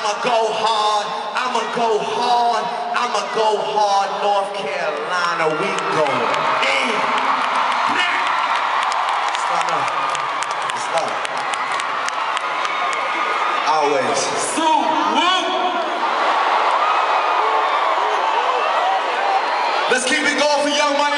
I'ma go hard, I'ma go hard, I'ma go hard, North Carolina, we go in. Stand up. It's love. Always. Let's keep it going for Young Money.